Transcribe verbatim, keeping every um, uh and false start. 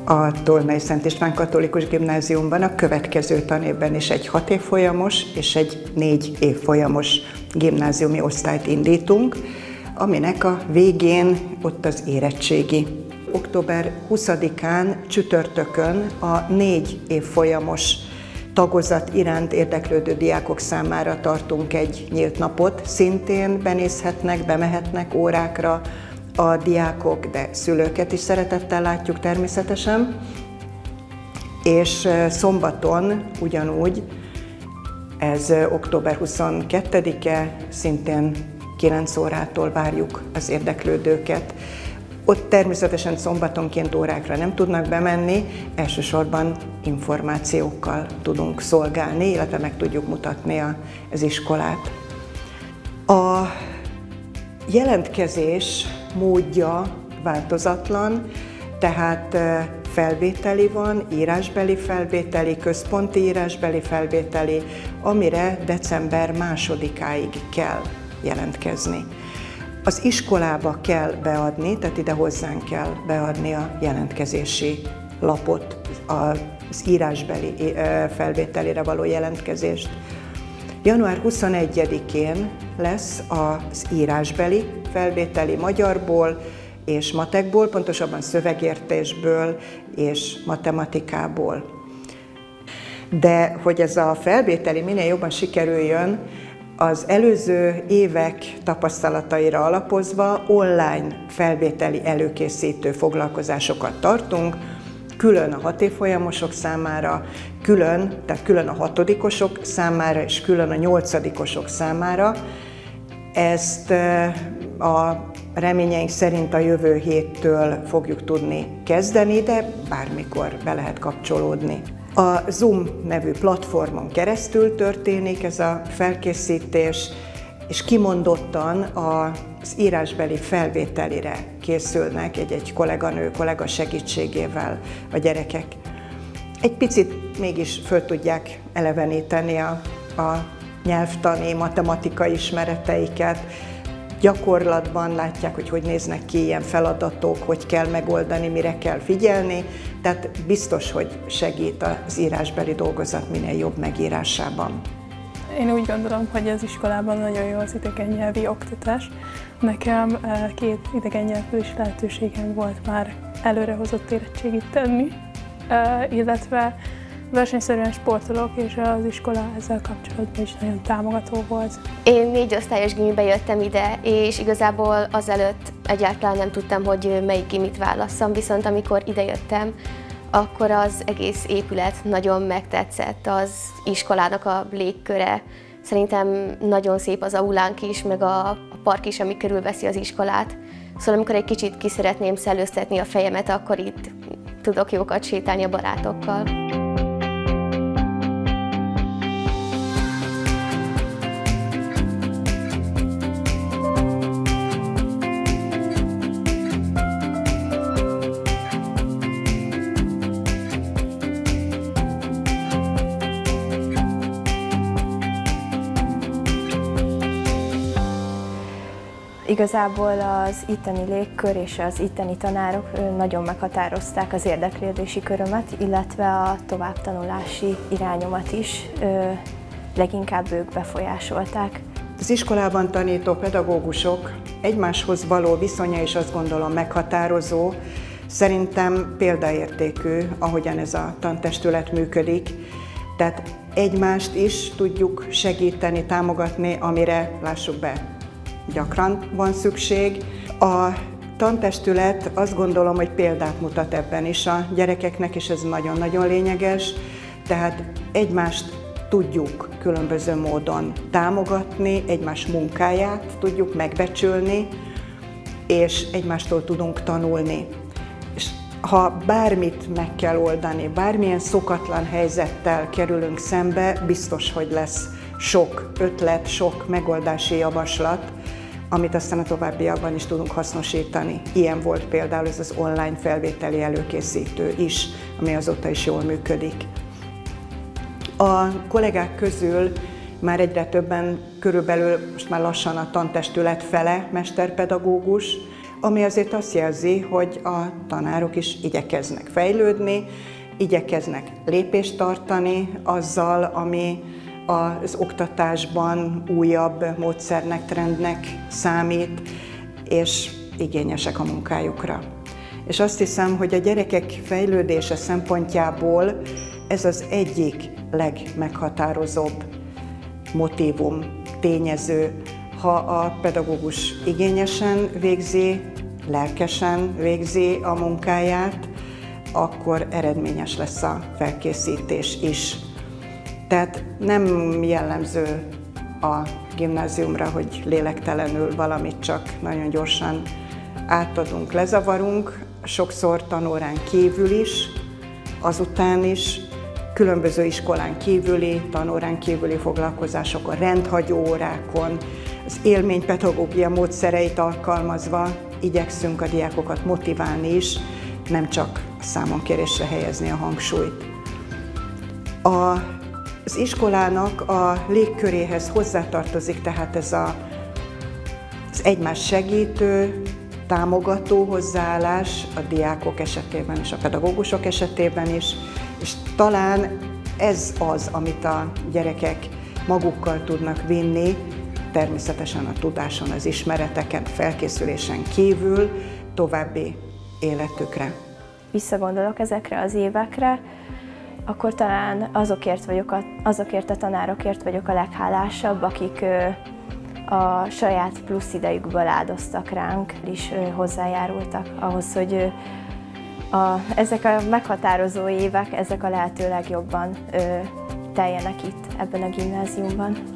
A Tolnai Szent István Katolikus Gimnáziumban a következő tanévben is egy hat évfolyamos és egy négy évfolyamos gimnáziumi osztályt indítunk, aminek a végén ott az érettségi. október huszadikán csütörtökön a négy évfolyamos tagozat iránt érdeklődő diákok számára tartunk egy nyílt napot. Szintén benézhetnek, bemehetnek órákra a diákok, de szülőket is szeretettel látjuk természetesen. És szombaton ugyanúgy, ez október huszonkettedike, szintén kilenc órától várjuk az érdeklődőket. Ott természetesen szombatonként órákra nem tudnak bemenni, elsősorban információkkal tudunk szolgálni, illetve meg tudjuk mutatni az iskolát. A jelentkezés módja változatlan, tehát felvételi van, írásbeli felvételi, központi írásbeli felvételi, amire december másodikáig kell jelentkezni. Az iskolába kell beadni, tehát ide hozzánk kell beadni a jelentkezési lapot, az írásbeli felvételire való jelentkezést. január huszonegyedikén lesz az írásbeli felvételi magyarból és matekból, pontosabban szövegértésből és matematikából. De hogy ez a felvételi minél jobban sikerüljön, az előző évek tapasztalataira alapozva online felvételi előkészítő foglalkozásokat tartunk, külön a hat évfolyamosok számára, külön, tehát külön a hatodikosok számára és külön a nyolcadikosok számára. Ezt a reményeink szerint a jövő héttől fogjuk tudni kezdeni, de bármikor be lehet kapcsolódni. A Zoom nevű platformon keresztül történik ez a felkészítés, és kimondottan az írásbeli felvételire készülnek egy-egy kolléganő, kollega segítségével a gyerekek. Egy picit mégis föl tudják eleveníteni a, a nyelvtani, matematikai ismereteiket, gyakorlatban látják, hogy hogy néznek ki ilyen feladatok, hogy kell megoldani, mire kell figyelni, tehát biztos, hogy segít az írásbeli dolgozat minél jobb megírásában. Én úgy gondolom, hogy az iskolában nagyon jó az idegen nyelvi oktatás. Nekem két idegen nyelvből is lehetőségem volt már előrehozott érettségit tenni, illetve versenyszerűen sportolok, és az iskola ezzel kapcsolatban is nagyon támogató volt. Én négy osztályos gimibe jöttem ide, és igazából azelőtt egyáltalán nem tudtam, hogy melyik gimit válasszam, viszont amikor ide jöttem, akkor az egész épület nagyon megtetszett, az iskolának a légköre. Szerintem nagyon szép az aulánk is, meg a park is, ami körülveszi az iskolát. Szóval amikor egy kicsit ki szeretném szellőztetni a fejemet, akkor itt tudok jókat sétálni a barátokkal. Igazából az itteni légkör és az itteni tanárok nagyon meghatározták az érdeklődési körömet, illetve a továbbtanulási irányomat is, leginkább ők befolyásolták. Az iskolában tanító pedagógusok egymáshoz való viszonya is azt gondolom meghatározó, szerintem példaértékű, ahogyan ez a tantestület működik. Tehát egymást is tudjuk segíteni, támogatni, amire, lássuk be, gyakran van szükség. A tantestület azt gondolom, hogy példát mutat ebben is a gyerekeknek, és ez nagyon-nagyon lényeges. Tehát egymást tudjuk különböző módon támogatni, egymás munkáját tudjuk megbecsülni, és egymástól tudunk tanulni. És ha bármit meg kell oldani, bármilyen szokatlan helyzettel kerülünk szembe, biztos, hogy lesz sok ötlet, sok megoldási javaslat, amit aztán a továbbiakban is tudunk hasznosítani. Ilyen volt például ez az online felvételi előkészítő is, ami azóta is jól működik. A kollégák közül már egyre többen, körülbelül most már lassan a tantestület fele mesterpedagógus, ami azért azt jelzi, hogy a tanárok is igyekeznek fejlődni, igyekeznek lépést tartani azzal, ami az oktatásban újabb módszernek, trendnek számít, és igényesek a munkájukra. És azt hiszem, hogy a gyerekek fejlődése szempontjából ez az egyik legmeghatározóbb motívum, tényező, ha a pedagógus igényesen végzi, lelkesen végzi a munkáját, akkor eredményes lesz a felkészítés is. Tehát nem jellemző a gimnáziumra, hogy lélektelenül valamit csak nagyon gyorsan átadunk, lezavarunk, sokszor tanórán kívül is, azután is, különböző iskolán kívüli, tanórán kívüli foglalkozásokon, rendhagyó órákon, az élménypedagógia módszereit alkalmazva igyekszünk a diákokat motiválni is, nem csak a számonkérésre helyezni a hangsúlyt. A, az iskolának a légköréhez hozzátartozik tehát ez a, az egymást segítő, támogató hozzáállás a diákok esetében és a pedagógusok esetében is, és talán ez az, amit a gyerekek magukkal tudnak vinni, természetesen a tudáson, az ismereteken, felkészülésen kívül további életükre. Visszagondolok ezekre az évekre, akkor talán azokért, vagyok a, azokért a tanárokért vagyok a leghálásabb, akik a saját plusz idejükből áldoztak ránk, és hozzájárultak ahhoz, hogy a, ezek a meghatározó évek, ezek a lehető legjobban ö, teljenek itt ebben a gimnáziumban.